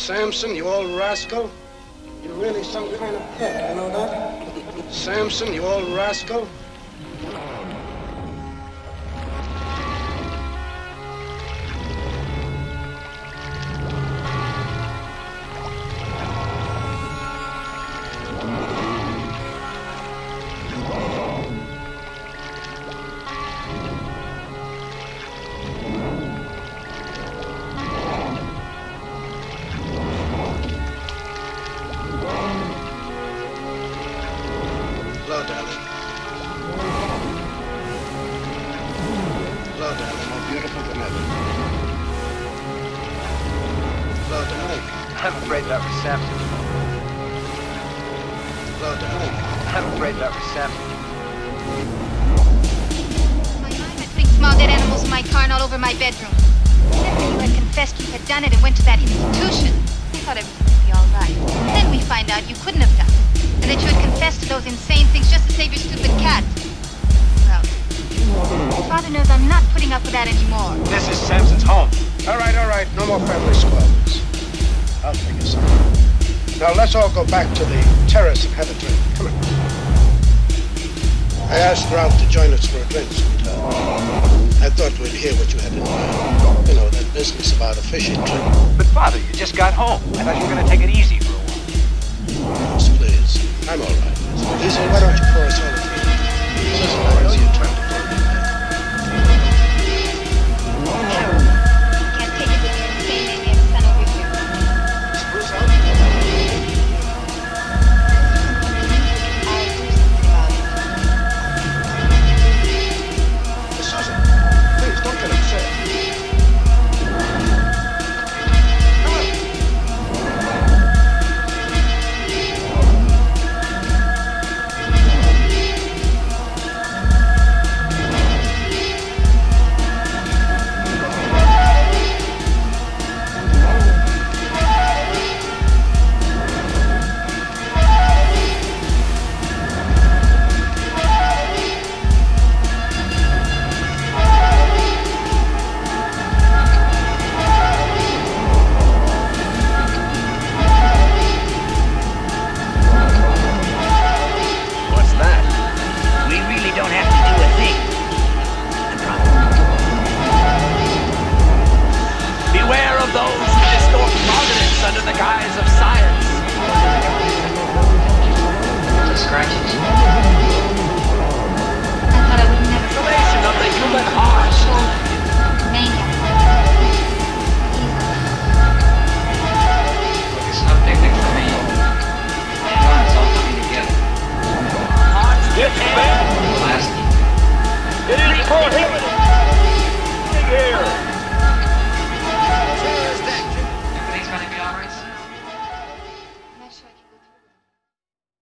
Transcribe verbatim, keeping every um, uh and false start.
Samson, you old rascal. You're really some kind of pet, you know that? Samson, you old rascal. I'm afraid that was Samson. Hello, darling. I'm afraid that was Samson. My mind had three small dead animals in my car and all over my bedroom. Then you had confessed you had done it and went to that institution. I thought everything would be all right. Then we find out you couldn't have done it, and that you had confessed to those insane things just to save your stupid cat. Well, Father knows I'm not putting up with that anymore. This is Samson's home. All right, all right. No more family squabbles. I'll figure something. Now let's all go back to the terrace and have a drink. Come on. I asked Ralph to join us for a drink sometime. I thought we'd hear what you had in mind. You know, that business about a fishing trip. But Father, you just got home. I thought you were going to take it easy for a while. Yes, please. I'm all right. Lisa, why don't you pour us all a drink? Susan, I don't see you trying to go. It is for him.